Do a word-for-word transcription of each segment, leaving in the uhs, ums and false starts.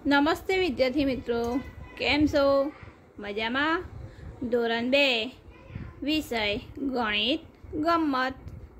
નમસ્તે વિદ્યાર્થી મિત્રો, કેમ છો? મજામાં? ધોરણ બે વિષય ગણિત ગમ્મત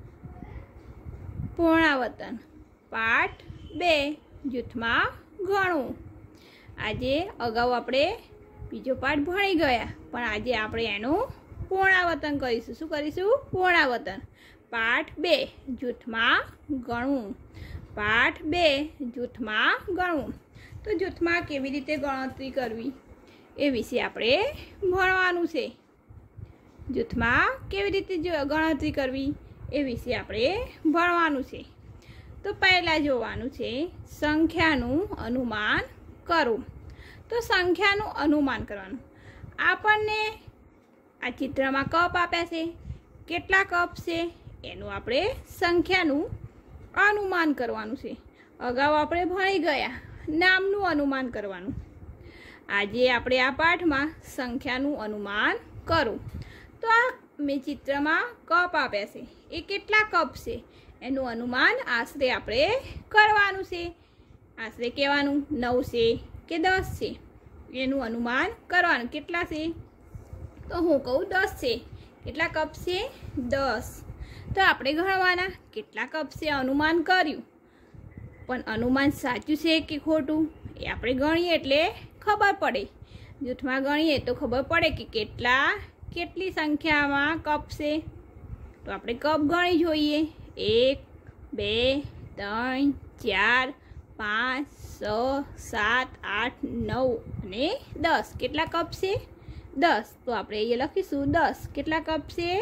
પુનરાવર્તન પાઠ બે જૂથમાં ઘણું. આજે અગાઉ આપણે બીજો પાઠ ભણી ગયા, પણ આજે આપણે એનું પુનરાવર્તન કરીશું. શું કરીશું? પુનરાવર્તન. પાઠ બે જૂથમાં ગણવું. પાઠ બે જૂથમાં ગણવું. તો જૂથમાં કેવી રીતે ગણતરી કરવી એ વિશે આપણે ભણવાનું છે. જૂથમાં કેવી રીતે ગણતરી કરવી એ વિશે આપણે ભણવાનું છે. તો પહેલાં જોવાનું છે સંખ્યાનું અનુમાન કરવું. તો સંખ્યાનું અનુમાન કરવાનું. આપણને આ ચિત્રમાં કપ આપ્યા છે, કેટલા કપ છે એનું આપણે સંખ્યાનું અનુમાન કરવાનું છે. અગાઉ આપણે ભણી ગયા નામનું અનુમાન કરવાનું. આજે આપણે આ પાઠમાં સંખ્યાનું અનુમાન કરું. તો આ મેં ચિત્રમાં કપ આપ્યા છે, એ કેટલા કપ છે એનું અનુમાન આશરે આપણે કરવાનું છે. આશરે કહેવાનું નવ છે કે દસ છે એનું અનુમાન કરવાનું. કેટલા છે? તો હું કહું દસ છે. કેટલા કપ છે? દસ. તો આપણે ગણવાના કેટલા કપ છે અનુમાન કર્યું, પણ અનુમાન સાચું છે કે ખોટું એ આપણે ગણીએ એટલે ખબર પડે. જૂથમાં ગણીએ તો ખબર પડે કે કેટલા કેટલી સંખ્યામાં કપ છે. તો આપણે કપ ગણી જોઈએ. એક, બે, ત્રણ, ચાર, પાંચ, છ, સાત, આઠ, નવ અને દસ. કેટલા કપ છે? દસ. તો આપણે અહીંયા લખીશું દસ. કેટલા કપ છે?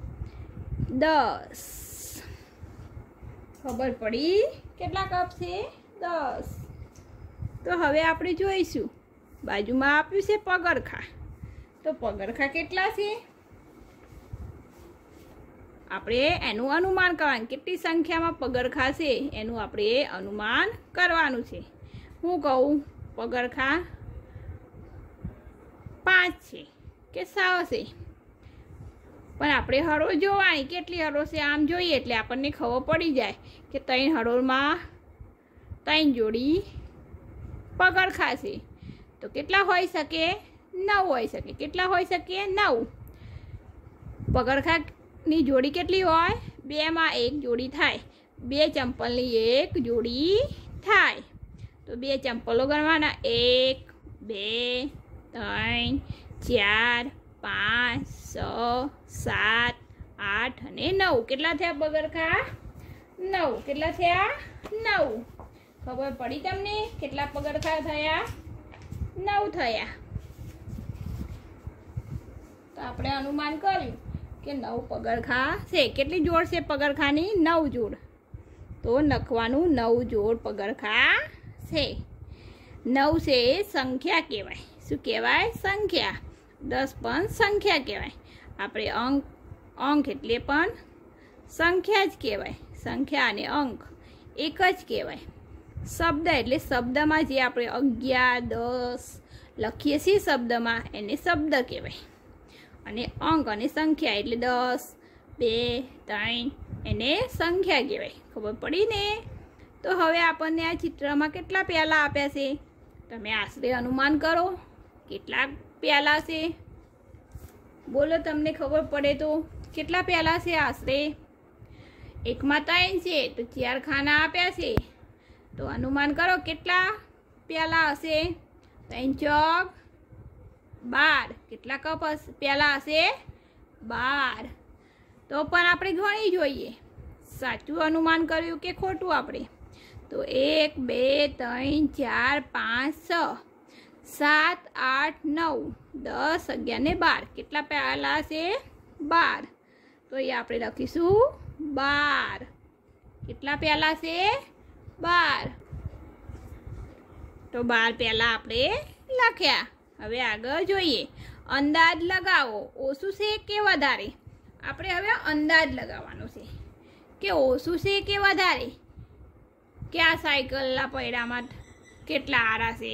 દસ. ખબર પડી કેટલા કપ છે? દસ. તો હવે આપણે જોઈશું બાજુમાં આપ્યું છે પગરખાં. તો પગરખાં કેટલા છે આપણે એનું અનુમાન કરવાનું. કેટલી સંખ્યામાં પગરખાં છે એનું આપણે અનુમાન કરવાનું છે. હું કહું પગરખાં પાંચ છે કે છ છે, પણ આપણે હરોળ જોવાની કેટલી હરોળ છે આમ જોઈએ એટલે આપણને ખબર પડી જાય કે ત્રણ હરોળમાં ત્રણ જોડી પગરખાં છે. તો કેટલા હોઈ શકે? નવ હોઈ શકે. કેટલા હોઈ શકે? નવ. પગરખાંની જોડી કેટલી હોય? બેમાં એક જોડી થાય. બે ચંપલની એક જોડી થાય. તો બે ચંપલો ગણવાના. એક, બે, ત્રણ, ચાર, પાંચ, છ, સાત, આઠ અને નવ. કેટલા થયા પગરખાં? નવ. કેટલા થયા? નવ. ખબર પડી તમને કેટલા પગરખાં થયા? નવ થયા. તો આપણે અનુમાન કર્યું કે નવ પગરખાં છે. કેટલી જોડ છે પગરખાંની? નવ જોડ. તો લખવાનું નવ જોડ પગરખાં છે. નવ છે એ સંખ્યા કહેવાય. શું કહેવાય? સંખ્યા. દસ પણ સંખ્યા કહેવાય. આપણે અંક અંક એટલે પણ સંખ્યા જ કહેવાય. સંખ્યા અને અંક એક જ કહેવાય. શબ્દ એટલે શબ્દમાં જે આપણે અગિયાર, દસ લખીએ છીએ શબ્દમાં એને શબ્દ કહેવાય. અને અંક અને સંખ્યા એટલે દસ, બે, ત્રણ એને સંખ્યા કહેવાય. ખબર પડી ને? તો હવે આપણને આ ચિત્રમાં કેટલા પ્યાલા આપ્યા છે તમે આશરે અનુમાન કરો. કેટલા પ્યાલા છે બોલો, તમને ખબર પડે તો. કેટલા પ્યાલા છે આશરે? એકમાં ત્રણ છે તો ચાર ખાના આપ્યા છે. તો અનુમાન કરો કેટલા પ્યાલા હશે? ત્રણ ચોક બાર. કેટલા કપ પ્યાલા હશે? બાર. તો પણ આપણે ગણી જોઈએ સાચું અનુમાન કર્યું કે ખોટું આપણે. તો એક, બે, ત્રણ, ચાર, પાંચ, છ, સાત, આઠ, નવ, દસ, અગિયાર ને બાર. કેટલા પ્યાલા છે? બાર. તો એ આપણે લખીશું બાર. કેટલા પ્યાલા છે? બાર. તો બાર પ્યાલા આપણે લખ્યા. હવે આગળ જોઈએ. અંદાજ લગાવો. ઓછું છે કે વધારે? આપણે હવે અંદાજ લગાવવાનો છે કે ઓછું છે કે વધારે. કે આ સાયકલના પૈડામાં કેટલા આરા છે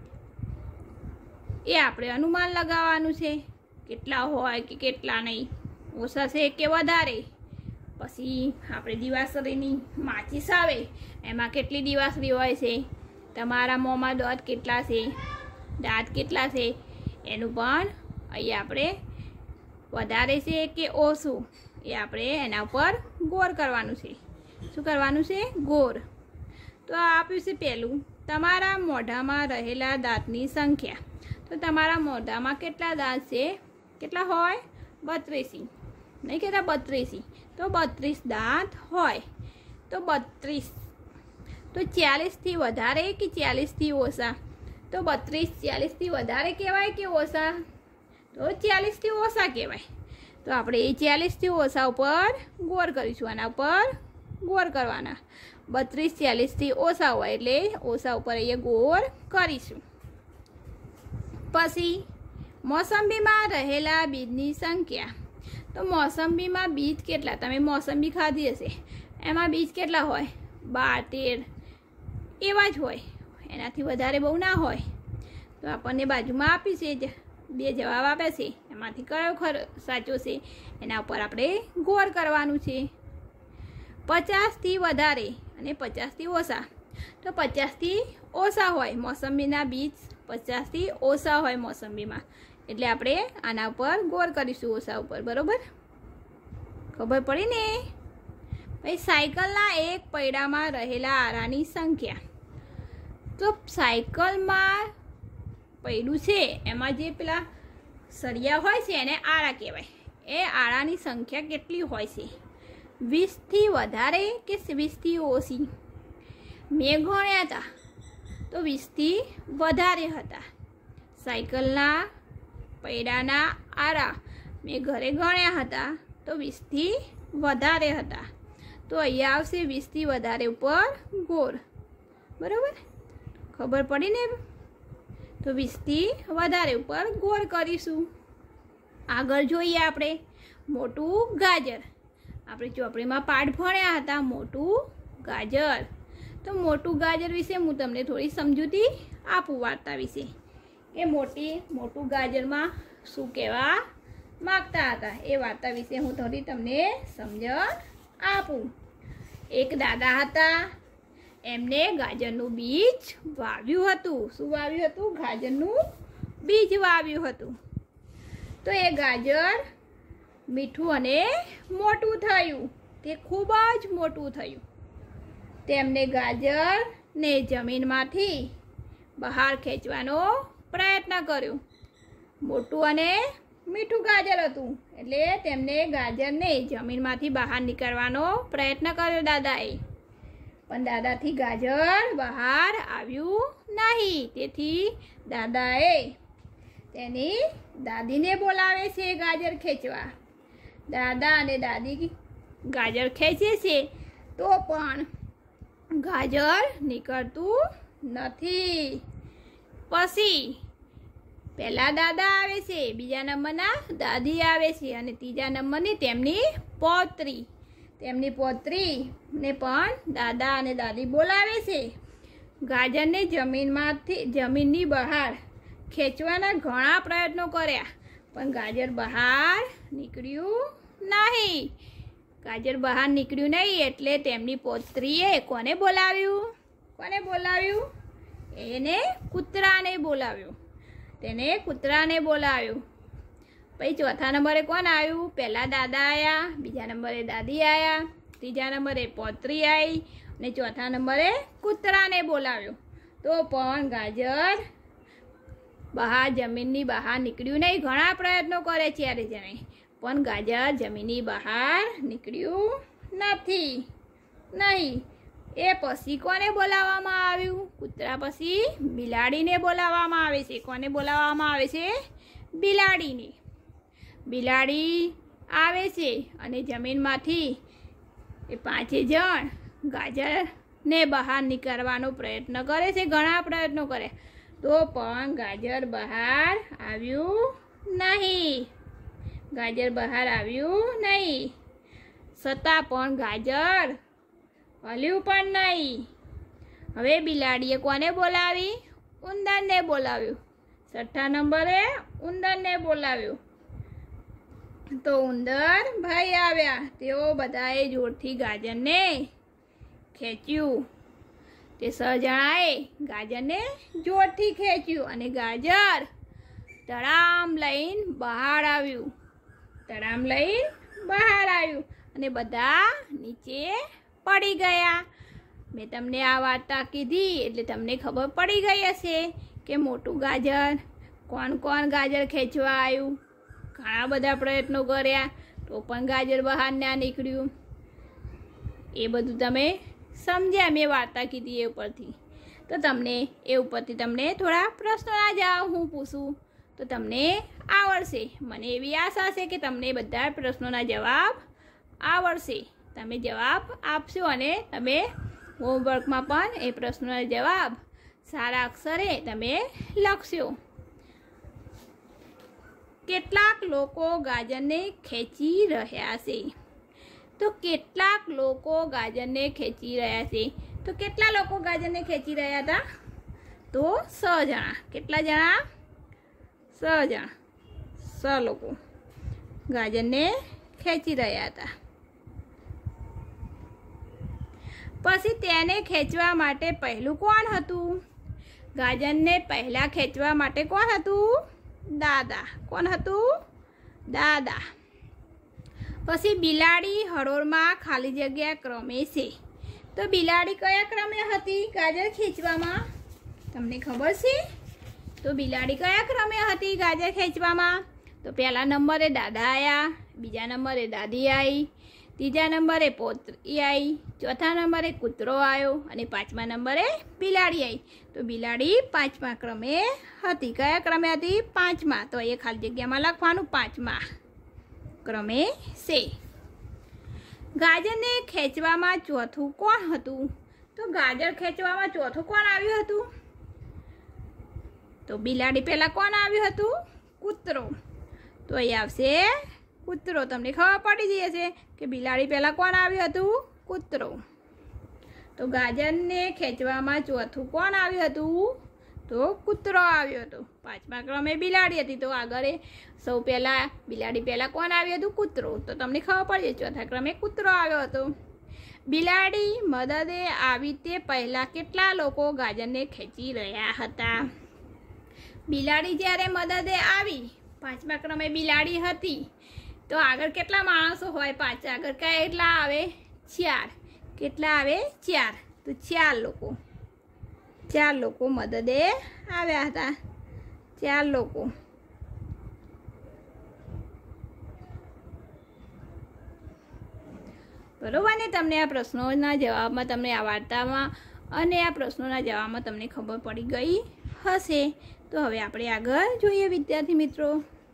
એ આપણે અનુમાન લગાવવાનું છે. કેટલા હોય કે કેટલા નહીં. ઓછા છે કે વધારે. પછી આપણે દિવાસળીની માચીસ આવે એમાં કેટલી દિવાસળી હોય છે? તમારા મોંમાં દાંત કેટલા છે, દાંત કેટલા છે એનું પણ અહીંયા આપણે વધારે છે કે ઓછું એ આપણે એના ઉપર ગોર કરવાનું છે. શું કરવાનું છે? ગોર. તો આ આપ્યું છે પહેલું, તમારા મોઢામાં રહેલા દાંતની સંખ્યા. તો તમારા મોઢામાં કેટલા દાંત છે? કેટલા હોય? બત્રીસી. નહીં કહેતા બત્રીસી, તો બત્રીસ દાંત હોય. તો બત્રીસ તો ચાલીસથી વધારે કે ચાલીસથી ઓછા? તો બત્રીસ ચાલીસથી વધારે કહેવાય કે ઓછા? તો ચાલીસથી ઓછા કહેવાય. તો આપણે એ ચાલીસથી ઓછા ઉપર ગોર કરીશું. આના ઉપર ગોર કરવાના. બત્રીસ ચાલીસથી ઓછા હોય એટલે ઓછા ઉપર અહીંયા ગોર કરીશું. પછી મોસંબીમાં રહેલા બીજની સંખ્યા. તો મોસંબીમાં બીજ કેટલા? તમે મોસંબી ખાધી હશે, એમાં બીજ કેટલા હોય? બાર તેર એવા જ હોય, એનાથી વધારે બહુ ના હોય. તો આપણને બાજુમાં આપી છે જ બે જવાબ આપ્યા છે, એમાંથી કયો ખરો સાચો છે એના ઉપર આપણે ગોર કરવાનું છે. પચાસથી વધારે અને પચાસથી ઓછા. તો પચાસથી ઓછા હોય મોસંબીના બીજ, પચાસથી ઓછા હોય મોસંબીમાં, એટલે આપણે આના ઉપર ગોર કરીશું, ઓછા ઉપર. બરાબર? ખબર પડી ને? ભાઈ સાયકલના એક પૈડામાં રહેલા આરાની સંખ્યા. તો સાયકલમાં પૈડું છે એમાં જે પેલા સળિયા હોય છે એને આરા કહેવાય. એ આરાની સંખ્યા કેટલી હોય છે? વીસથી વધારે કે વીસથી ઓછી? મેં ગણ્યા હતા તો વીસથી વધારે હતા. સાયકલના પૈડાના આરા મેં ઘરે ગણ્યા હતા તો વીસથી વધારે હતા. તો અહીંયા આવશે વીસથી વધારે ઉપર ગોર. બરાબર? ખબર પડી ને? તો વીસથી વધારે ઉપર ગોર કરીશું. આગળ જોઈએ આપણે મોટું ગાજર. આપણે ચોપડીમાં પાઠ ભણ્યા હતા મોટું ગાજર. તો મોટું ગાજર વિશે હું તમને થોડી સમજૂતી આપું વાર્તા વિશે, કે મોટી મોટું ગાજરમાં શું કહેવા માગતા હતા એ વાર્તા વિશે હું થોડી તમને સમજણ આપું. એક દાદા હતા, એમને ગાજરનું બીજ વાવ્યું હતું. શું વાવ્યું હતું? ગાજરનું બીજ વાવ્યું હતું. તો એ ગાજર મીઠું અને મોટું થયું. તે ખૂબ જ મોટું થયું. તેમને ગાજરને જમીનમાંથી બહાર ખેંચવાનો પ્રયત્ન કર્યો. મોટું અને મીઠું ગાજર હતું એટલે તેમને ગાજરને જમીનમાંથી બહાર નીકળવાનો પ્રયત્ન કર્યો દાદાએ. પણ દાદાથી ગાજર બહાર આવ્યું નહીં. તેથી દાદાએ તેની દાદીને બોલાવે છે ગાજર ખેંચવા. દાદા અને દાદી ગાજર ખેંચે છે તો પણ ગાજર નીકળતું નથી. પછી પહેલાં દાદા આવે છે, બીજા નંબરના દાદી આવે છે અને ત્રીજા નંબરની તેમની પૌત્રી. તેમની પૌત્રીને પણ દાદા અને દાદી બોલાવે છે. ગાજરને જમીનમાંથી જમીનની બહાર ખેંચવાના ઘણા પ્રયત્નો કર્યા પણ ગાજર બહાર નીકળ્યું નહીં. ગાજર બહાર નીકળ્યું નહીં એટલે તેમની પૌત્રીએ કોને બોલાવ્યું? કોને બોલાવ્યું? એને કૂતરાને બોલાવ્યું. તેને કૂતરાને બોલાવ્યું. પછી ચોથા નંબરે કોણ આવ્યું? પહેલાં દાદા આવ્યા, બીજા નંબરે દાદી આવ્યા, ત્રીજા નંબરે પૌત્રી આવી અને ચોથા નંબરે કૂતરાને બોલાવ્યું. તો પણ ગાજર બહાર જમીનની બહાર નીકળ્યું નહીં. ઘણા પ્રયત્નો કરે ત્યારે જણે પણ ગાજર જમીનની બહાર નીકળ્યું નથી નહીં. એ પછી કોને બોલાવવામાં આવ્યું? કૂતરા પછી બિલાડીને બોલાવવામાં આવે છે. કોને બોલાવવામાં આવે છે? બિલાડીને. બિલાડી આવે છે અને જમીનમાંથી એ પાંચે જણ ગાજરને બહાર નીકળવાનો પ્રયત્ન કરે છે. ઘણા પ્રયત્નો કરે તો પણ ગાજર બહાર આવ્યું નહીં. ગાજર બહાર આવ્યું નહીં. છતાં પણ ગાજર હલ્યું પણ નહીં. હવે બિલાડીએ કોને બોલાવી? ઉંદરને બોલાવ્યું. છઠ્ઠા નંબરે ઉંદરને બોલાવ્યું. તો ઉંદર ભાઈ આવ્યા. તેઓ બધાએ જોરથી ગાજરને ખેંચ્યું. તે છ જણાએ ગાજરને જોરથી ખેંચ્યું અને ગાજર તડામ લઈને બહાર આવ્યું. તડામ લઈને બહાર આવ્યું અને બધા નીચે પડી ગયા. મેં તમને આ વાર્તા કીધી એટલે તમને ખબર પડી ગઈ હશે કે મોટું ગાજર કોણ કોણ ગાજર ખેંચવા આવ્યું. ઘણા બધા પ્રયત્નો કર્યા તો પણ ગાજર બહાર ના નીકળ્યું. એ બધું તમે સમજ્યા મેં વાર્તા કીધી એ ઉપરથી. તો તમને એ ઉપરથી તમને થોડા પ્રશ્નોના જવાબ હું પૂછું તો તમને આવડશે. મને એવી આશા છે કે તમને બધા પ્રશ્નોના જવાબ આવડશે. તમે જવાબ આપશો અને તમે હોમવર્કમાં પણ એ પ્રશ્નોના જવાબ સારા અક્ષરે તમે લખશો. કેટલાક લોકો ગાજરને ખેંચી રહ્યા છે. તો કેટલાક લોકો ગાજરને ખેંચી રહ્યા છે. તો કેટલા લોકો ગાજરને ખેંચી રહ્યા હતા? તો છ જણા. કેટલા જણા? છ જણા. છ લોકો ગાજરને ખેંચી રહ્યા હતા. પછી તેને ખેંચવા માટે પહેલું કોણ હતું? ગાજરને પહેલાં ખેંચવા માટે કોણ હતું? દાદા. કોણ હતું? દાદા. પછી બિલાડી હરોળમાં ખાલી જગ્યા ક્રમે છે. તો બિલાડી કયા ક્રમે હતી ગાજર ખેંચવામાં? તમને ખબર છે? તો બિલાડી કયા ક્રમે હતી ગાજર ખેંચવામાં? તો પહેલા નંબરે દાદા આવ્યા, બીજા નંબરે દાદી આવી, ત્રીજા નંબરે પોતરી આવી, ચોથા નંબરે કૂતરો આવ્યો અને પાંચમા નંબરે બિલાડી આવી. તો બિલાડી પાંચમા ક્રમે હતી. કયા ક્રમે હતી? પાંચમા. તો એ ખાલી જગ્યામાં લખવાનું પાંચમા ક્રમે છે. ગાજરને ખેંચવામાં ચોથું કોણ હતું? તો ગાજર ખેંચવામાં ચોથું કોણ આવ્યું હતું? તો બિલાડી પહેલાં કોણ આવ્યું હતું? કૂતરો. તો અહીં આવશે કૂતરો. તમને ખબર પડી જઈ હશે કે બિલાડી પહેલાં કોણ આવ્યું હતું? કૂતરો. તો ગાજરને ખેંચવામાં ચોથું કોણ આવ્યું હતું? તો કૂતરો આવ્યો હતો. પાંચમા ક્રમે બિલાડી હતી. તો આગળ સૌ પહેલાં બિલાડી પહેલાં કોણ આવ્યું હતું? કૂતરો. તો તમને ખબર પડી જાય ચોથા ક્રમે કૂતરો આવ્યો હતો. બિલાડી મદદે આવી તે પહેલાં કેટલા લોકો ગાજરને ખેંચી રહ્યા હતા? બિલાડી જ્યારે મદદે આવી, પાંચમા ક્રમે બિલાડી હતી, તો આગળ કેટલા માણસો હોય? પાંચ આગળ કેટલા આવે? ચાર. કેટલા આવે? ચાર. તો ચાર લોકો ચાર લોકો મદદે આવ્યા હતા. ચાર લોકો. બરોબર ને? તમને આ પ્રશ્નોના જવાબમાં તમને આ વાર્તામાં અને આ પ્રશ્નોના જવાબમાં તમને ખબર પડી ગઈ હશે. તો હવે આપણે આગળ જોઈએ વિદ્યાર્થી મિત્રો.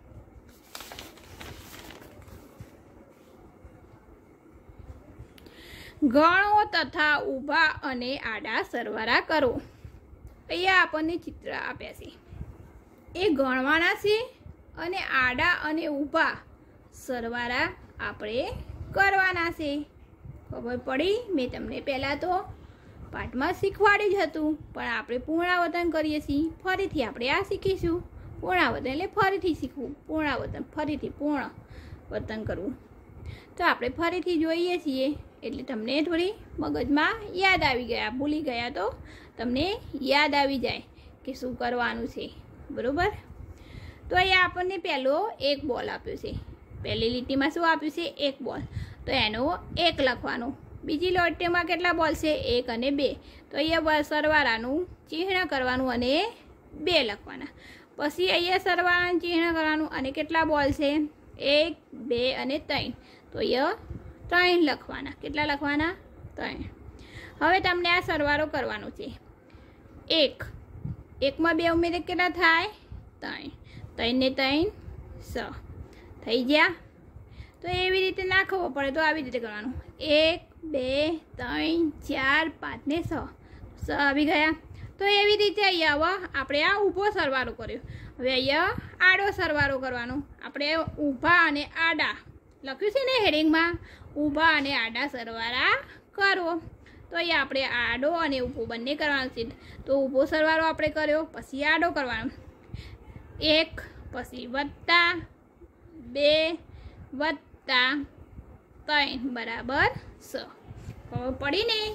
ગણો તથા ઊભા અને આડા સરવાળા કરો. અહીંયા આપણને ચિત્ર આપ્યા છે. એ ગણવાના છે અને આડા અને ઊભા સરવાળા આપણે કરવાના છે. ખબર પડી? મેં તમને પહેલાં તો પાઠમાં શીખવાડ્યું જ હતું, પણ આપણે પુનરાવર્તન કરીએ છીએ. ફરીથી આપણે આ શીખીશું. પુનરાવર્તન એટલે ફરીથી શીખવું. પુનરાવર્તન ફરીથી પુનરાવર્તન કરવું. તો આપણે ફરીથી જોઈએ છીએ એટલે તમને થોડી મગજમાં યાદ આવી ગયા. ભૂલી ગયા તો તમને યાદ આવી જાય કે શું કરવાનું છે. બરાબર? તો અહીંયા આપણને પહેલો એક બોલ આપ્યો છે. પહેલી લીટીમાં શું આપ્યું છે? એક બોલ. તો એનો એક લખવાનો. બીજી લીટીમાં કેટલા બોલ છે? એક અને બે. તો અહીંયા સરવાળાનું ચિહ્ન કરવાનું અને બે લખવાના. પછી અહીંયા સરવાળાનું ચિહ્ન કરવાનું અને કેટલા બોલ છે? એક, બે અને ત્રણ. તો અહીંયા ત્રણ લખવાના. કેટલા લખવાના? ત્રણ. હવે તમને આ સરવાળો કરવાનો છે. એક એકમાં બે ઉમેરે કેટલા થાય? ત્રણ. ત્રણ ને ત્રણ છ થઈ ગયા. તો એવી રીતે ના ખબર પડે તો આવી રીતે કરવાનું. એક, બે, ત્રણ, ચાર, પાંચ ને છ. છ આવી ગયા. તો એવી રીતે અહીંયા હવે આપણે આ ઊભો સરવાળો કર્યો. હવે અહીંયા આડો સરવાળો કરવાનો. આપણે ઊભા અને આડા લખ્યું છે ને હેડિંગમાં, ઊભા અને આડા સરવાળા કરો. તો અહીંયા આપણે આડો અને ઊભો બંને કરવાનું છે. તો ઊભો સરવાળો આપણે કર્યો, પછી આડો કરવાનો. એક પછી વત્તા બે વત્તા ત્રણ બરાબર છ. ખબર પડી ને?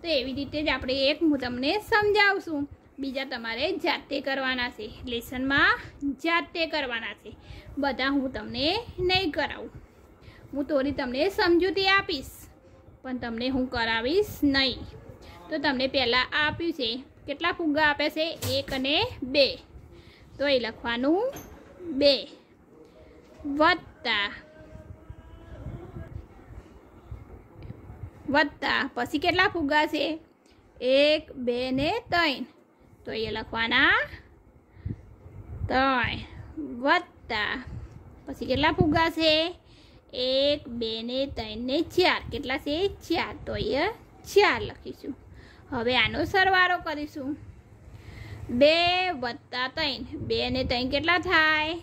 તો એવી રીતે જ આપણે એક હું તમને સમજાવું છું, બીજા તમારે જાતે કરવાના છે, લેસનમાં જાતે કરવાના છે, બધા હું તમને નહીં કરાવું. હું થોડી તમને સમજૂતી આપીશ પણ તમને હું કરાવીશ નહીં. તો તમને પહેલાં આપ્યું છે કેટલા ફુગ્ગા આપે છે, એક અને બે, તો એ લખવાનું બે વત્તા વત્તા પછી કેટલા ફુગ્ગા છે, એક બે ને ત્રણ, તો એ લખવાના ત્રણ વત્તા પછી કેટલા ફુગ્ગા છે, એક બે ને ત્રણ ને ચાર, કેટલા છે ચાર, તો એ ચાર લખીશું. હવે આનો સરવાળો કરીશું, બે વત્તા ત્રણ, બે ને ત્રણ કેટલા થાય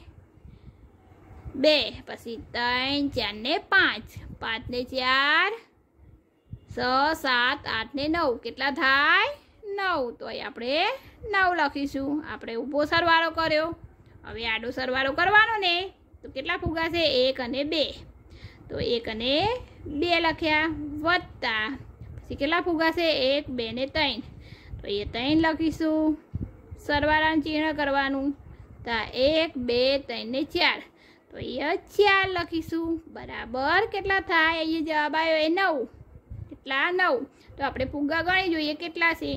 બે, પછી ત્રણ ચાર ને પાંચ, પાંચ ને ચાર છ સાત આઠ ને નવ, કેટલા થાય નવ, તો અહીં આપણે નવ લખીશું. આપણે ઊભો સરવાળો કર્યો, હવે આડો સરવાળો કરવાનો ને, તો કેટલા ફુગ્ગા છે, એક અને બે, તો એક અને બે લખ્યા વત્તા પછી કેટલા ફુગ્ગા છે, એક બે ને ત્રણ, તો એ ત્રણ લખીશું. સરવાળાનું ચિહ્ન કરવાનું, તો એક બે ત્રણ ને ચાર, તો એ ચાર લખીશું. બરાબર કેટલા થાય, અહીંયા જવાબ આવ્યો એ નવ, કેટલા નવ. તો આપણે ફુગ્ગા ગણી જોઈએ કેટલા છે,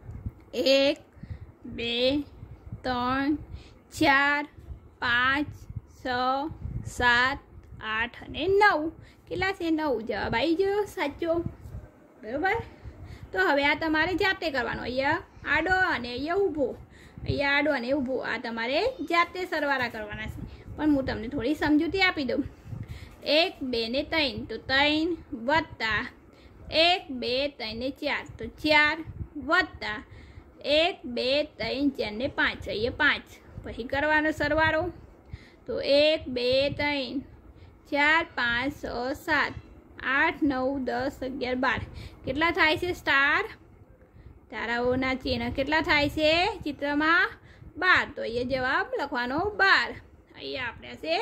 એક બે ત્રણ ચાર પાંચ છ સાત આઠ અને નવ, કેટલા છે નવ, જવાબ આવી ગયો સાચો. બરાબર. તો હવે આ તમારે જાતે કરવાનો, અહીંયા આડો અને અહીંયા ઊભો, અહીંયા આડો અને ઊભો, આ તમારે જાતે સરવાળા કરવાના છે. પણ હું તમને થોડી સમજૂતી આપી દઉં, એક બે ને ત્રણ, તો ત્રણ વત્તા એક બે ત્રણ ને ચાર, તો ચાર વત્તા એક બે ત્રણ ચાર ને પાંચ, અહીંયા પાંચ, પછી કરવાનો સરવાળો, તો એક બે ત્રણ ચાર પાંચ છ સાત આઠ નવ દસ અગિયાર બાર, કેટલા થાય છે સ્ટાર તારાઓના ચિહ્ન, કેટલા થાય છે ચિત્રમાં બાર, તો અહીંયા જવાબ લખવાનો બાર. અહીંયા આપ્યા છે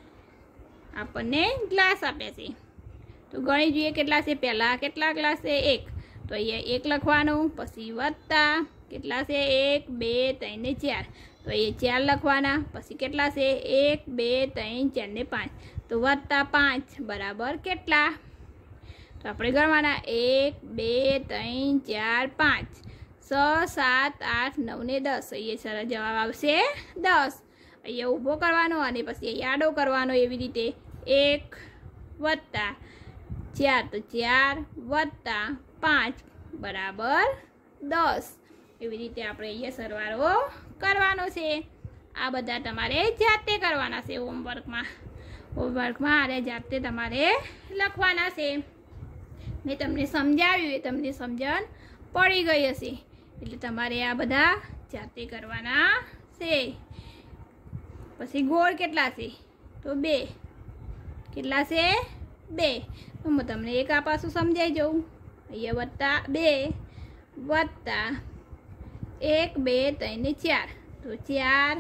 આપણને ગ્લાસ આપ્યા છે, તો ગણી જોઈએ કેટલા છે, પહેલાં કેટલા ગ્લાસ છે એક, તો અહીંયા એક લખવાનું, પછી વત્તા કેટલા છે એક બે ત્રણ ને ચાર, તો એ ચાર લખવાના, પછી કેટલા છે એક બે ત્રણ ચાર ને પાંચ, તો વત્તા પાંચ બરાબર કેટલા, તો આપણે ગણવાના એક બે ત્રણ ચાર પાંચ છ સાત આઠ નવ ને દસ, અહીંયા સરસ જવાબ આવશે દસ. અહીંયા ઊભો કરવાનો અને પછી અહીંયા આડો કરવાનો, એવી રીતે એક વત્તા ચાર, તો ચાર વત્તા પાંચ બરાબર દસ. એવી રીતે આપણે અહીંયા સરવાળો કરવાનો છે. આ બધા તમારે જાતે કરવાના છે, હોમવર્કમાં હોમવર્કમાં આને જાતે તમારે લખવાના છે. મેં તમને સમજાવ્યું, એ તમને સમજણ પડી ગઈ હશે, એટલે તમારે આ બધા જાતે કરવાના છે. પછી ગોળ કેટલા છે, તો બે, કેટલા છે બે, તો હું તમને એક આ પાછું સમજાઈ જાઉં, અહીંયા વત્તા બે વત્તા એક બે ત્રણ ને ચાર, તો ચાર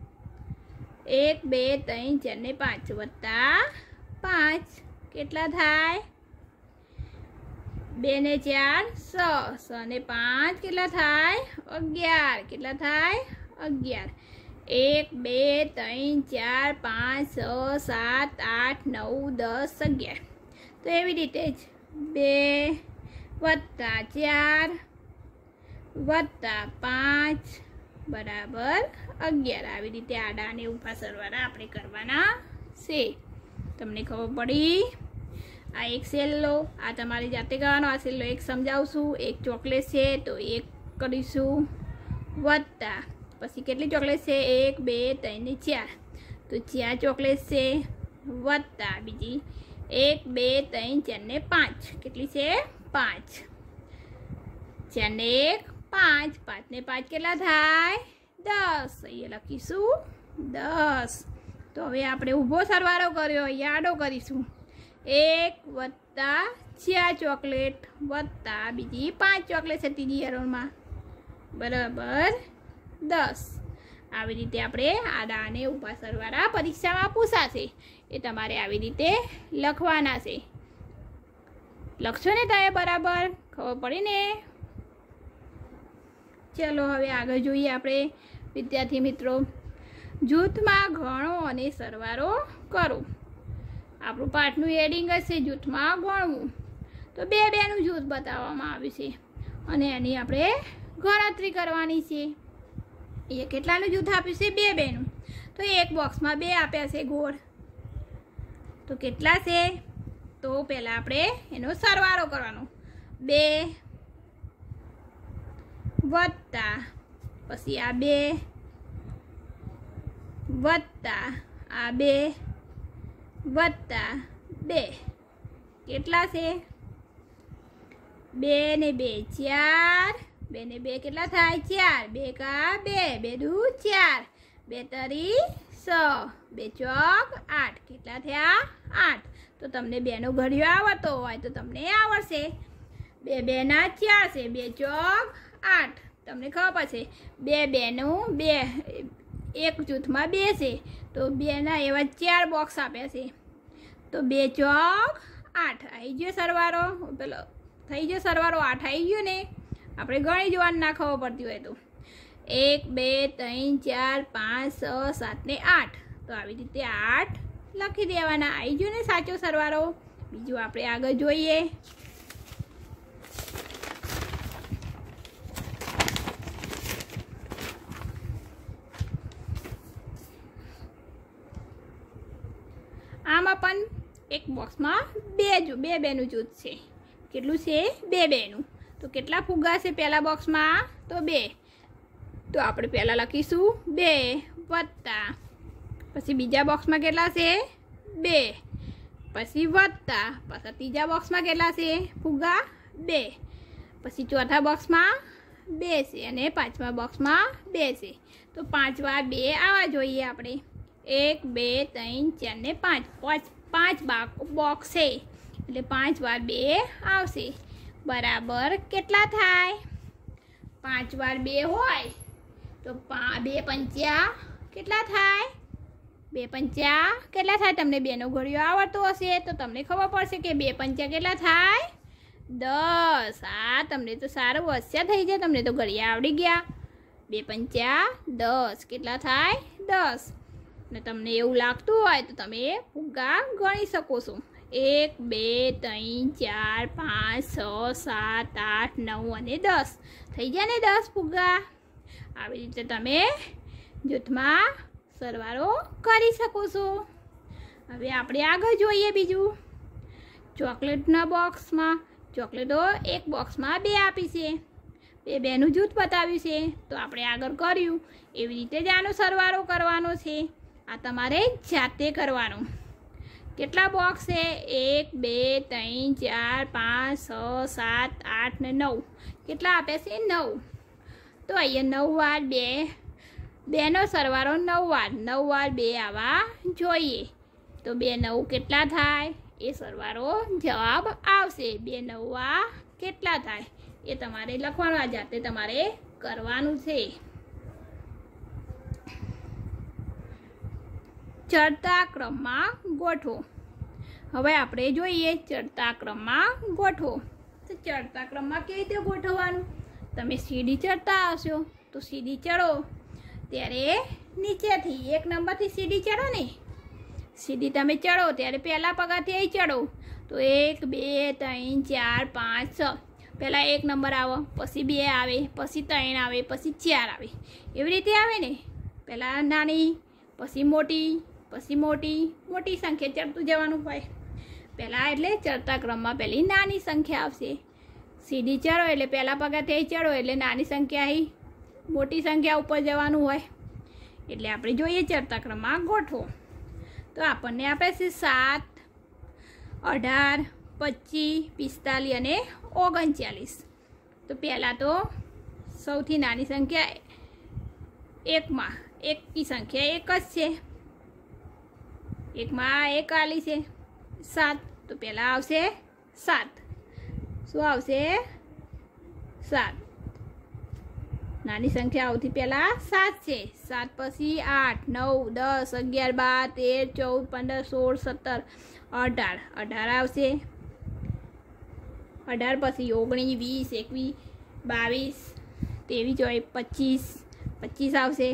એક બે ત્રણ ચાર ને પાંચ વત્તા પાંચ, કેટલા થાય બે ને ચાર છ, છ ને પાંચ કેટલા થાય અગિયાર, કેટલા થાય અગિયાર, એક બે ત્રણ ચાર પાંચ છ સાત આઠ નવ દસ અગિયાર. તો એવી રીતે જ બે વત્તા ચાર વત્તા પાંચ બરાબર અગિયાર. આવી રીતે આડા અને ઊભા સરવાળા આપણે કરવાના છે. તમને ખબર પડી? આ એક સેલ્લો, આ તમારે જાતે કરવાનો. આ સેલ્લો એક સમજાવશું. એક ચોકલેટ છે તો એક કરીશું વત્તા પછી કેટલી ચોકલેટ છે એક બે ત્રણ ને ચાર, તો ચાર ચોકલેટ છે વત્તા બીજી એક બે ત્રણ ચાર ને પાંચ, કેટલી છે પાંચ, ચાર ને એક પાંચ, પાંચ ને પાંચ કેટલા થાય દસ. અહીંયા લખીશું દસ. તો હવે આપણે ઊભો સરવાળો કર્યો, અહીંયા આડો કરીશું. એક વત્તા ચાર ચોકલેટ વત્તા બીજી પાંચ ચોકલેટ છે ત્રીજી એરોમાં બરાબર દસ. આવી રીતે આપણે આડા અને ઊભા સરવાળા પરીક્ષામાં પૂછાશે, એ તમારે આવી રીતે લખવાના છે. લખશો ને તમે બરાબર? ખબર પડી ને? ચલો હવે આગળ જોઈએ આપણે વિદ્યાર્થી મિત્રો, જૂથમાં ગણો અને સરવાળો કરો. આપણું પાઠનું હેડિંગ હશે જૂથમાં ગણવું. તો બે બેનું જૂથ બતાવવામાં આવ્યું છે અને એની આપણે ગણતરી કરવાની છે. એ કેટલાનું જૂથ આપ્યું છે? બે બેનું. તો એક બોક્સમાં બે આપ્યા છે ગોળ. તો કેટલા છે? તો પહેલાં આપણે એનો સરવાળો કરવાનો. બે વત્તા પછી આ બે વત્તા આ બે વત્તા બે કેટલા છે? બે ને બે ચાર. બે ને બે કેટલા થાય? ચાર. બે કા બે, બે દુ ચાર, બે તરી છ, બે ચોક આઠ. કેટલા થયા? આઠ. તો તમને બેનો ઘડિયો આવડતો હોય તો તમને આવડશે. બે બે ના ચાર છે, બે ચોક આઠ. તમને ખબર છે બે બેનું બે એક જૂથમાં બે છે તો બેના એવા ચાર બોક્સ આપ્યા છે. તો બે ચોક આઠ આવી ગયો સરવાળો. પેલો થઈ ગયો સરવાળો, આઠ આવી ગયો ને. આપણે ગણી જોવાનું ના ખબર પડતી હોય તો એક બે ત્રણ ચાર પાંચ છ સાત ને આઠ. તો આવી રીતે આઠ લખી દેવાના. આવી ગયો ને સાચો સરવાળો. બીજું આપણે આગળ જોઈએ. આમાં પણ એક બોક્સમાં બે બે બેનું જૂથ છે. કેટલું છે? બે બેનું. તો કેટલા ફુગ્ગા છે પહેલા બોક્સમાં? તો બે. તો આપણે પહેલાં લખીશું બે વત્તા પછી બીજા બોક્સમાં કેટલા છે? બે પછી વત્તા પછી ત્રીજા બોક્સમાં કેટલા છે ફુગ્ગા? બે. પછી ચોથા બોક્સમાં બે છે અને પાંચમા બોક્સમાં બે છે. તો પાંચ વાર બે આવવા જોઈએ આપણે. એક બે ત્રણ ચાર ને પાંચ. પાંચ પાંચ બોક્સ છે એટલે પાંચ વાર બે આવશે. બરાબર કેટલા થાય? પાંચ વાર બે હોય તો બે પંચ્યા કેટલા થાય? બે પંચ્યા કેટલા થાય? તમને બેનો ઘડિયો આવડતો હશે તો તમને ખબર પડશે કે બે પંચ્યા કેટલા થાય? દસ. હા, તમને તો સારું હોશિયાર થઈ જાય. તમને તો ઘડિયા આવડી ગયા. બે પંચ્યા દસ. કેટલા થાય? દસ. ને તમને એવું લાગતું હોય તો તમે ફુગ્ગા ગણી શકો છો. એક બે ત્રણ ચાર પાંચ છ સાત આઠ નવ અને દસ. થઈ ગયા ને દસ ફુગ્ગા. આવી રીતે તમે જૂથમાં સરવાળો કરી શકો છો. હવે આપણે આગળ જોઈએ બીજું. ચોકલેટના બોક્સમાં ચોકલેટો એક બોક્સમાં બે આપી છે. બે બેનું જૂથ બતાવ્યું છે તો આપણે આગળ કર્યું એવી રીતે જ આનો સરવાળો કરવાનો છે. આ તમારે જાતે કરવાનું. કેટલા બોક્સ છે? એક બે ત્રણ ચાર પાંચ છ સાત આઠ ને નવ. કેટલા આપ્યા છે? નવ. તો અહીંયા નવ વાર બે બેનો સરવાળો નવ વાર નવ વાર બે આવવા જોઈએ. તો બે નવ કેટલા થાય? એ સરવાળો જવાબ આવશે. બે નવા કેટલા થાય એ તમારે લખવાનું. આ જાતે તમારે કરવાનું છે. ચડતા ક્રમમાં ગોઠવો. હવે આપણે જોઈએ ચડતા ક્રમમાં ગોઠવો. તો ચડતા ક્રમમાં કેવી રીતે ગોઠવવાનું? તમે સીડી ચડતા હશો તો સીડી ચડો ત્યારે નીચેથી એક નંબરથી સીડી ચડો ને. સીડી તમે ચડો ત્યારે પહેલાં પગથિયે ચડો. તો એક બે ત્રણ ચાર પાંચ છ. પહેલાં એક નંબર આવે, પછી બે આવે, પછી ત્રણ આવે, પછી ચાર આવે. એવી રીતે આવે ને. પહેલાં નાની, પછી મોટી, પછી મોટી મોટી સંખ્યા ચડતું જવાનું હોય. પહેલાં એટલે ચડતા ક્રમમાં પહેલી નાની સંખ્યા આવશે. સીડી ચડો એટલે પહેલાં પગથિયે ચડો એટલે નાની સંખ્યા અહીં મોટી સંખ્યા ઉપર જવાનું હોય. એટલે આપણે જોઈએ ચડતા ક્રમમાં ગોઠવો. તો આપણને આપે છે સાત, અઢાર, પચીસ, પિસ્તાલીસ અને ઓગણચાલીસ. તો પહેલાં તો સૌથી નાની સંખ્યા એકમાં એકની સંખ્યા એક જ છે. એકમાં એક આલી છે સાત. તો પહેલાં આવશે સાત. શું આવશે? સાત. નાની સંખ્યા સૌથી પહેલાં સાત છે. સાત પછી આઠ, નવ, દસ, અગિયાર, બાર, તેર, ચૌદ, પંદર, સોળ, સત્તર, અઢાર. અઢાર આવશે. અઢાર પછી ઓગણીસ, વીસ, એકવીસ, બાવીસ, तेवीस होय पच्चीस पच्चीस आवशे।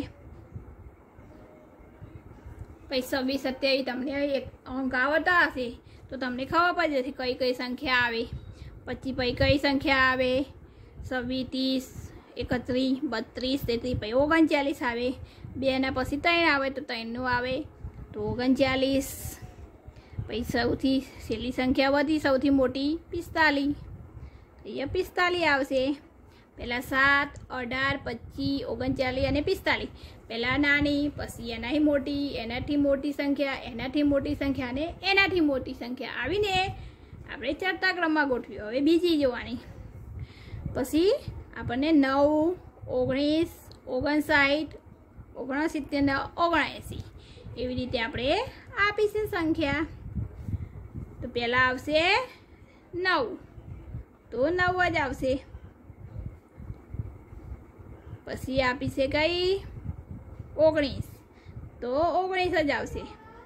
पछी छब्बीस सत्यावीस तमने एक अंक आवता हशे तो तमने खबर पड़ी जशे कई कई संख्या आवे। पछी पछी कई संख्या आवे छब्बीस तीस एकत्रीस बत्रीस तेत्रीस पछी ओगणचालीस आवे। बे ना पछी त्रण आवे तो त्रणनु आवे तो ओगणचालीस। पछी सौथी छेल्ली संख्या वधी सौथी मोटी पिस्तालीस अहींया पिस्तालीस आवशे। पहला सात अठार पच्चीस ओगणचालीस अने पिस्तालीस पहला नानी पछी एनाथी मोटी एनाथी मोटी संख्या एनाथी मोटी संख्या अने एनाथी मोटी संख्या आवीने आपणे चढ़ता क्रममां गोठवी। हवे बीजी जोवानी पछी आपणे नौ ओगणीस ओगणसाठ ओगणसित्तेर ने ओगणएंशी एवी रीते आपणे आपी छे संख्या। तो पहला आवशे नौ तो नौ ज आवशे। पछी आपी छे कई ओगणीस तो ओगणीस ज आवशे।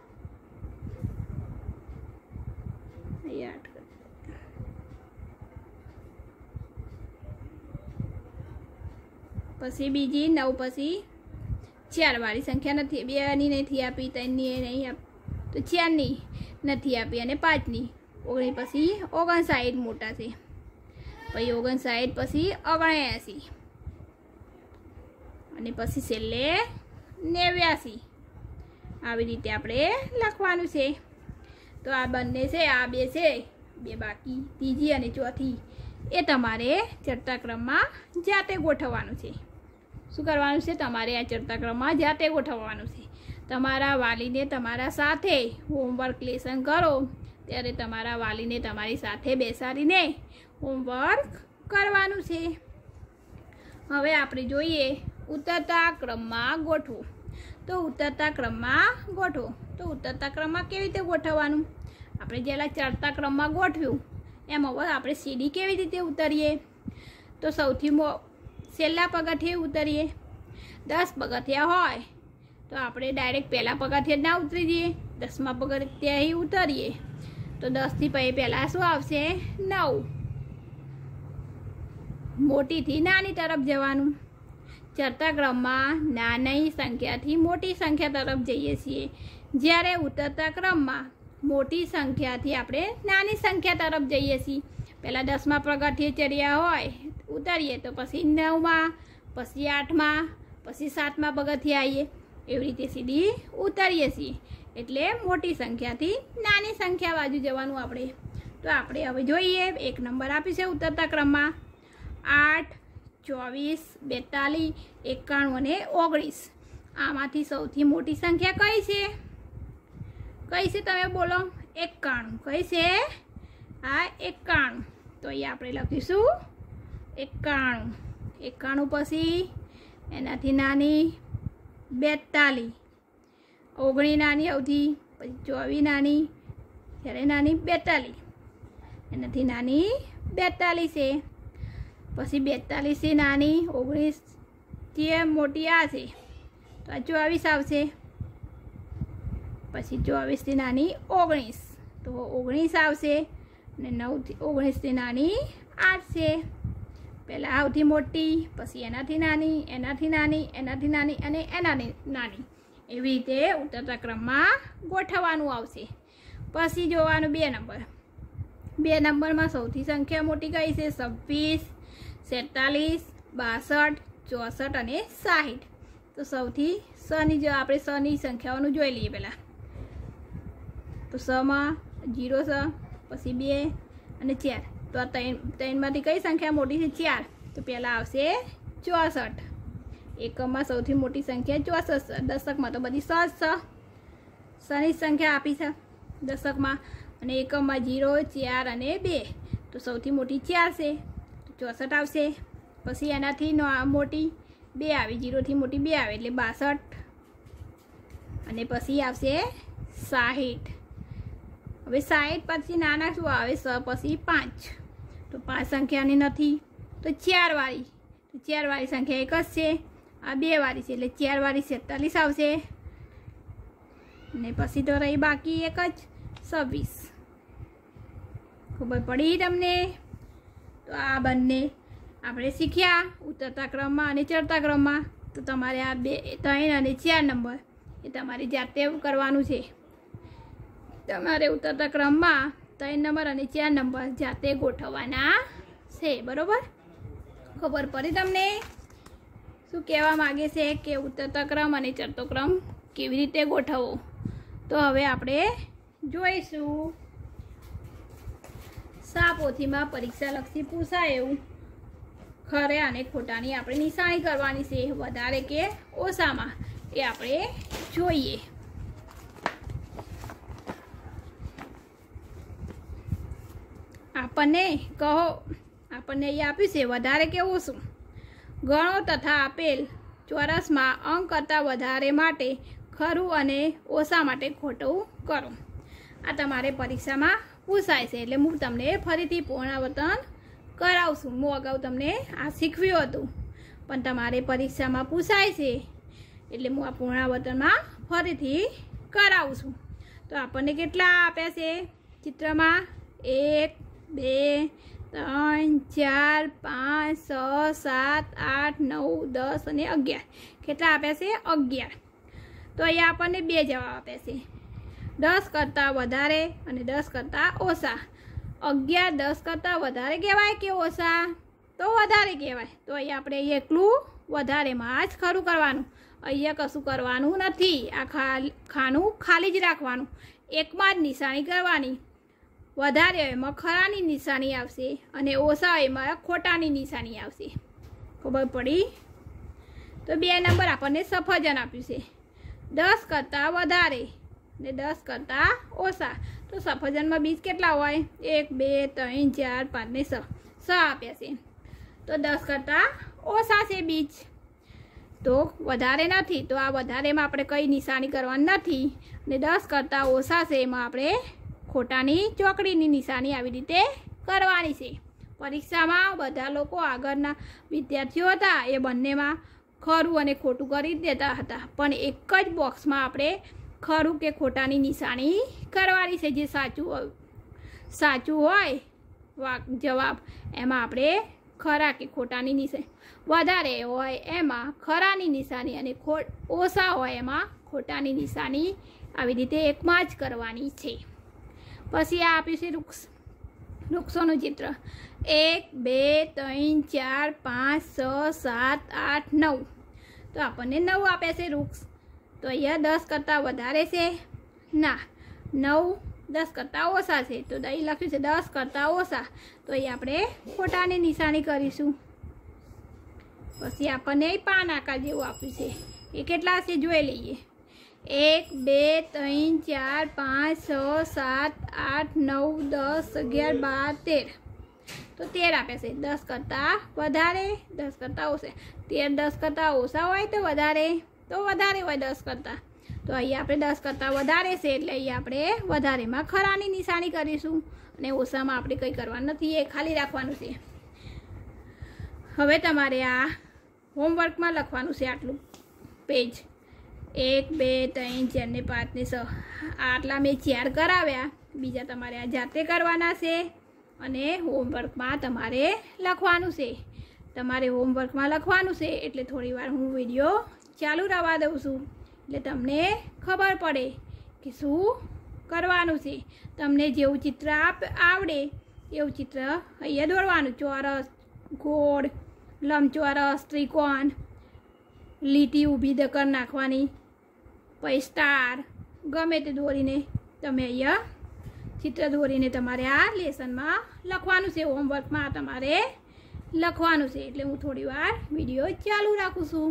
पछी बीजी नौ पछी चार वाली संख्या नहीं बे नहीं आपी तीन नहीं आप तो चार नहीं आपी अने पांच नी ओगणीस पछी ओगणसाठ मोटा से पछी ओगणसाठ पछी ओगणएंशी अने पछी छेल्ले नेव्यासी આવી રીતે આપણે લખવાનું છે। તો આ બંને છે આ બે છે બે બાકી ત્રીજી અને ચોથી એ તમારે ચડતા ક્રમમાં જાતે ગોઠવવાનું છે। શું કરવાનું છે તમારે આ ચડતા ક્રમમાં જાતે ગોઠવવાનું છે। તમારા વાલીને તમારા સાથે હોમવર્ક લેસન કરો ત્યારે તમારા વાલીને તમારી સાથે બેસાડીને હોમવર્ક કરવાનું છે। હવે આપણે જોઈએ ઉતરતા ક્રમમાં ગોઠવો। तो उतरता क्रम में गोठवो तो उतरता क्रम में केवी रीते गोठववानुं आपणे जेला चढ़ता क्रम में गोठव्युं एम हवे आपणे सीढ़ी केवी रीते उतरीए तो सौथी मो छेल्ला पगथिये उतरीए। दस पगथिया होय तो आपणे डायरेक्ट पहला पगथिये ना उतरी जईए दसमा पगथिये ही उतरीए तो दस थी पछी पहला शुं आवशे नौ। मोटी थी नानी तरफ जवानुं चढ़ता क्रम में नानी संख्या थी मोटी संख्या तरफ जाइए छीए ज्यारे उतरता क्रम में मोटी संख्या थी आपणे नानी संख्या तरफ जाइए छीए। पहला दसमा पगथिये चढ़्या होय उतरीए तो पछी नवमा पछी आठमा पछी सातमा पगथिये आवीए एवी रीते सीधी उतरीए छीए एटले मोटी संख्या थी नानी संख्या बाजू जवानुं आपणे। तो आपणे हवे जोईए एक नंबर आपी छे उतरता क्रम में आठ चौवीस बेतालीस एकाणु अने ओगणीस आमांथी सौथी मोटी संख्या कई छे कई छे तमे बोलो एकाणु कई छे आ एकाणु तो अहींया आपणे लखीशुं एकाणु एकाणु पछी एनाथी नानी बेतालीस ओगणी नानी अवधी पछी चौवीस नानी त्यारे नानी बेतालीस एनाथी नानी बेतालीस है पछी बेतालीस थी नानी ओगणीस थी मोटी आ छे तो आ चौवीस आवशे। पछी चौवीस थी नानी ओगणीस तो ओगणीस आवशे ने नौ थी ओगणीस थी नानी आठ छे। पहला आवथी मोटी पछी एनाथी नानी एनाथी नानी एनाथी नानी अने एनाथी नानी एवी रीते उतरता क्रममां गोठववानुं आवशे। पछी जोवानुं बे नंबर बे नंबर में सौथी संख्या मोटी कई छे छब्बीस सैंतालीस बासठ चौसठ अने साठ। तो सौथी सनी जो आपणे सनी संख्याओं जोई लीए पहला तो स में जीरो स पछी बे अने चार तो आ त्रण त्रणमांथी कई संख्या मोटी छे चार तो पहला आवशे चौसठ। एकम में सौथी मोटी संख्या चौसठ दशक में तो बधी स ज सनी संख्या आपी छे दशक में अने एकम में जीरो चार अने बे तो सौथी मोटी चार छे चौसठ आवशे। पछी एनाथी मोटी बे आवी जीरो थी मोटी बे आवे एटले बासठ अने पछी आवशे साठ। हवे साठ पछी नाना शुं आवे स पछी पांच तो पांच संख्यानी नथी तो चार वाली तो चार वाली संख्या एक ज छे आ बे वाली छे एटले चार वाली सैंतालीस आवशे ने पछी तो रही बाकी एक ज छब्बीस। खबर पड़ी तमने तो आ बंने આપણે શીખ્યા ઉતરતા ક્રમમાં અને ચડતા ક્રમમાં. તો તમારે આ બે ત્રણ અને ચાર નંબર એ તમારે જાતે કરવાનું છે. તમારે ઉતરતા ક્રમમાં ત્રણ નંબર અને ચાર નંબર જાતે ગોઠવવાના છે. બરાબર? ખબર પડી તમને શું કહેવા માગે છે કે ઉતરતા ક્રમ અને ચડતો ક્રમ કેવી રીતે ગોઠવવો? તો હવે આપણે જોઈશું સાપોથીમાં પરીક્ષાલક્ષી પૂછાય એવું ખરે અને ખોટાની આપણે નિશાની કરવાની છે. વધારે કે ઓછામાં એ આપણે જોઈએ. આપણને કહો, આપણને અહીંયા આપ્યું છે વધારે કે ઓછું. ગણો તથા આપેલ ચોરસમાં અંક કરતાં વધારે માટે ખરું અને ઓછા માટે ખોટું કરો. આ તમારે પરીક્ષામાં પૂછાય છે એટલે હું તમને ફરીથી પુનરાવર્તન કરાવશું. હું અગાઉ તમને આ શીખવ્યું હતું પણ તમારે પરીક્ષામાં પૂછાય છે એટલે હું આ પુનરાવર્તનમાં ફરીથી કરાવું છું. તો આપણને કેટલા આપ્યા છે ચિત્રમાં? એક, બે, ત્રણ, ચાર, પાંચ, છ, સાત, આઠ, નવ, દસ અને અગિયાર. કેટલા આપ્યા છે? અગિયાર. તો અહીંયા આપણને બે જવાબ આપ્યા છે, દસ કરતાં વધારે અને દસ કરતાં ઓછા. અગિયાર દસ કરતાં વધારે કહેવાય કે ઓછા? તો વધારે કહેવાય. તો અહીંયા આપણે એકલું વધારેમાં જ ખરું કરવાનું. અહીંયા કશું કરવાનું નથી. આ ખાલી ખાનું ખાલી જ રાખવાનું. એકમાં જ નિશાની કરવાની. વધારે એમાં ખરાની નિશાની આવશે અને ઓછા એમાં ખોટાની નિશાની આવશે. ખબર પડી? તો બે નંબર આપણને સફરજન આપ્યું છે, દસ કરતાં વધારે ને દસ કરતાં ઓછા. તો સફરજનમાં બીજ કેટલા હોય? એક, બે, ત્રણ, ચાર, પાંચ ને છ. છ આપ્યા છે. તો દસ કરતાં ઓછા છે બીજ, તો વધારે નથી. તો આ વધારેમાં આપણે કંઈ નિશાની કરવાની નથી ને દસ કરતાં ઓછા છે એમાં આપણે ખોટાની ચોકડીની નિશાની આવી રીતે કરવાની છે. પરીક્ષામાં બધા લોકો આગળના વિદ્યાર્થીઓ હતા એ બંનેમાં ખરું અને ખોટું કરી દેતા હતા, પણ એક જ બોક્સમાં આપણે ખરું કે ખોટાની નિશાની કરવાની છે. જે સાચું સાચું હોય જવાબ એમાં આપણે ખરા કે ખોટાની નિશાની, વધારે હોય એમાં ખરાની નિશાની અને ખોટ ઓછા હોય એમાં ખોટાની નિશાની આવી રીતે એકમાં જ કરવાની છે. પછી આ આપ્યું છે વૃક્ષ, વૃક્ષોનું ચિત્ર. એક, બે, ત્રણ, ચાર, પાંચ, છ, સાત, આઠ, નવ. તો આપણને નવ આપે છે વૃક્ષ. તો અહીંયા દસ કરતાં વધારે છે? ના, નવ દસ કરતાં ઓછા છે. તો અહીં લખ્યું છે દસ કરતાં ઓછા. તો અહીં આપણે ખોટાની નિશાની કરીશું. પછી આપણને પાન આકાર જેવું આપ્યું છે. એ કેટલા છે જોઈ લઈએ. એક, બે, ત્રણ, ચાર, પાંચ, છ, સાત, આઠ, નવ, દસ, અગિયાર, બાર, તેર. તો તેર આપે છે. દસ કરતાં વધારે, દસ કરતાં ઓછા. તેર દસ કરતાં ઓછા હોય તો વધારે, તો વધારે હોય દસ કરતાં. તો અહીંયા આપણે દસ કરતાં વધારે છે એટલે અહીંયા આપણે વધારેમાં ખરાની નિશાની કરીશું અને ઓછામાં આપણે કંઈ કરવાનું નથી, એ ખાલી રાખવાનું છે. હવે તમારે આ હોમવર્કમાં લખવાનું છે આટલું પેજ. એક, બે, ત્રણ, ચાર ને પાંચ ને છ. આટલા મેં ચાર કરાવ્યા, બીજા તમારે આ જાતે કરવાના છે અને હોમવર્કમાં તમારે લખવાનું છે. તમારે હોમવર્કમાં લખવાનું છે એટલે થોડી વાર હું વિડીયો ચાલુ રહેવા દઉં છું એટલે તમને ખબર પડે કે શું કરવાનું છે. તમને જેવું ચિત્ર આપ આવડે એવું ચિત્ર અહીંયા દોરવાનું. ચોરસ, ગોળ, લંબચોરસ, ત્રિકોણ, લીટી ઊભી દકર નાખવાની, પછી સ્ટાર, ગમે તે દોરીને તમે અહીંયા ચિત્ર દોરીને તમારે આ લેસનમાં લખવાનું છે. હોમવર્કમાં તમારે લખવાનું છે એટલે હું થોડી વાર વિડીયો ચાલુ રાખું છું.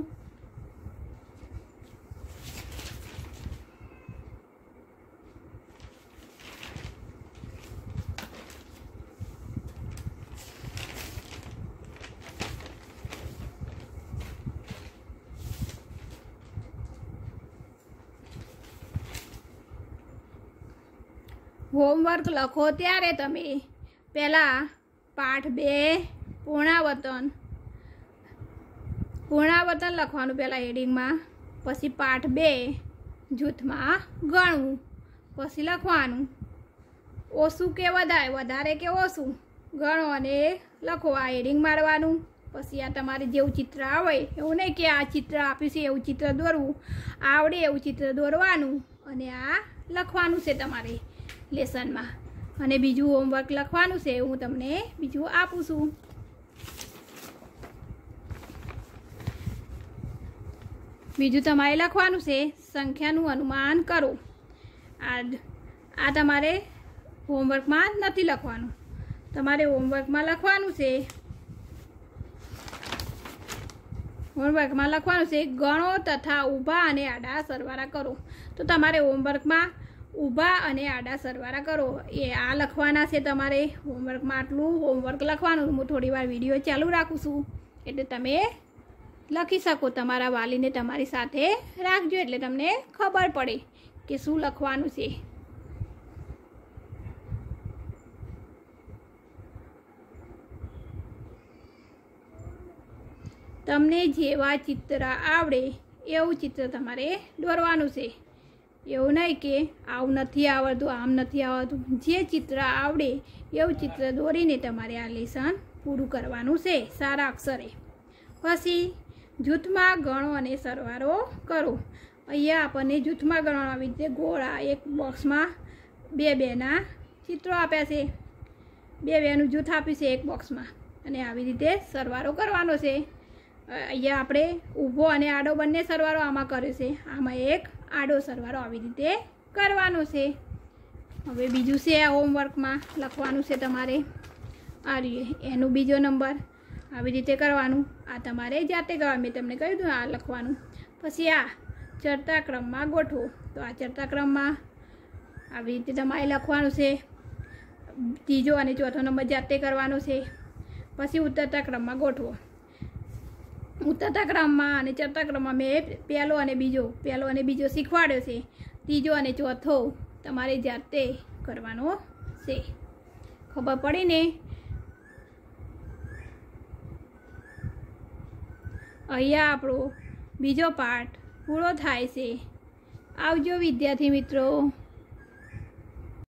હોમવર્ક લખો ત્યારે તમે પહેલાં પાઠ બે પૂર્ણાવર્તન પૂર્ણાવર્તન લખવાનું પહેલાં હેડિંગમાં, પછી પાઠ બે જૂથમાં ગણવું, પછી લખવાનું ઓછું કે વધારે, વધારે કે ઓછું ગણો અને લખો. આ હેડિંગ મારવાનું પછી આ તમારે જેવું ચિત્ર આવે એવું નહીં કે આ ચિત્ર આપ્યું છે એવું ચિત્ર દોરવું, આવડે એવું ચિત્ર દોરવાનું અને આ લખવાનું છે તમારે લેસનમાં. અને બીજું હોમવર્ક લખવાનું છે હું તમને બીજું આપું છું. બીજું તમારે લખવાનું છે સંખ્યાનું અનુમાન કરો. આ આ તમારે હોમવર્કમાં નથી લખવાનું. તમારે હોમવર્કમાં લખવાનું છે હોમવર્કમાં લખવાનું છે ગણો તથા ઊભા અને આડા સરવાળા કરો. તો તમારે હોમવર્કમાં ઊભા અને આડા સરવાળા કરો એ આ લખવાના છે. તમારે હોમવર્કમાં આટલું હોમવર્ક લખવાનું. હું થોડી વાર વિડીયો ચાલુ રાખું છું એટલે તમે લખી શકો. તમારા વાલીને તમારી સાથે રાખજો એટલે તમને ખબર પડે કે શું લખવાનું છે. તમને જેવા ચિત્ર આવડે એવું ચિત્ર તમારે દોરવાનું છે. એવું નહીં કે આવું નથી આવડતું, આમ નથી આવડતું. જે ચિત્ર આવડે એવું ચિત્ર દોરીને તમારે આ લેસન પૂરું કરવાનું છે સારા અક્ષરે. પછી જૂથમાં ગણો અને સરવાળો કરો. અહીંયા આપણને જૂથમાં ગણવાનું આવી રીતે ગોળા એક બોક્સમાં બે બેના ચિત્રો આપ્યા છે. બે બેનું જૂથ આપ્યું છે એક બોક્સમાં અને આવી રીતે સરવાળો કરવાનો છે. અહીંયા આપણે ઊભો અને આડો બંને સરવાળો આમાં કર્યો છે. આમાં એક આડો સરવાળો આવી રીતે કરવાનો છે. હવે બીજું છે આ હોમવર્કમાં લખવાનું છે તમારે આ એનું બીજો નંબર આવી રીતે કરવાનું. આ તમારે જાતે કરવા મેં તમને કહ્યું હતું આ લખવાનું. પછી આ ચડતા ક્રમમાં ગોઠવો. તો આ ચડતા ક્રમમાં આવી રીતે તમારે લખવાનું છે. ત્રીજો અને ચોથો નંબર જાતે કરવાનો છે. પછી ઉતરતા ક્રમમાં ગોઠવો. ઉતરતા ક્રમમાં અને ચડતા ક્રમમાં મેં પહેલો અને બીજો પહેલો અને બીજો શીખવાડ્યો છે. ત્રીજો અને ચોથો તમારે જાતે કરવાનો છે. ખબર પડી ને? અહીંયા આપણો બીજો પાઠ પૂરો થાય છે. આવજો વિદ્યાર્થી મિત્રો.